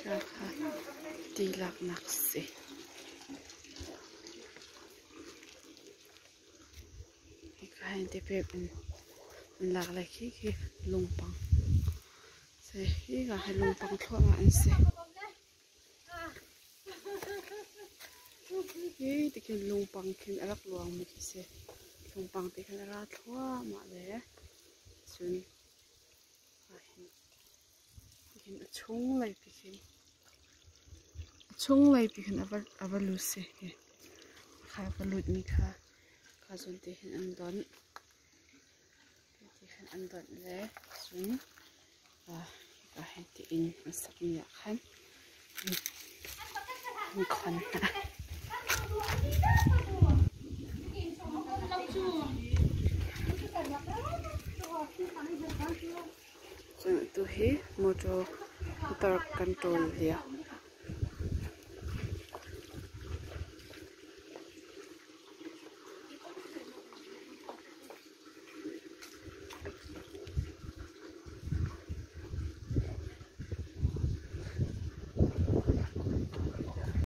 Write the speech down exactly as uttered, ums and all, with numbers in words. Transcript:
Raka tilak naksi. Kain tipip lạc lại khi khi lùng bằng sẽ khi cả hai lùng bằng thua mà anh sẽ khi thì khi lùng bằng khi ở lắc luang một cái sẽ lùng bằng thì khi ra thua mà để xuân khi chung lại thì khi chung lại thì khi ở ở ở lúa sẽ khai ở lúa mi kha kha xuân thì khi ăn đón ăn đợt lẽ xuống và cả hai tiền sắp nhạc khăn không còn rồi tôi hết motor motor control dia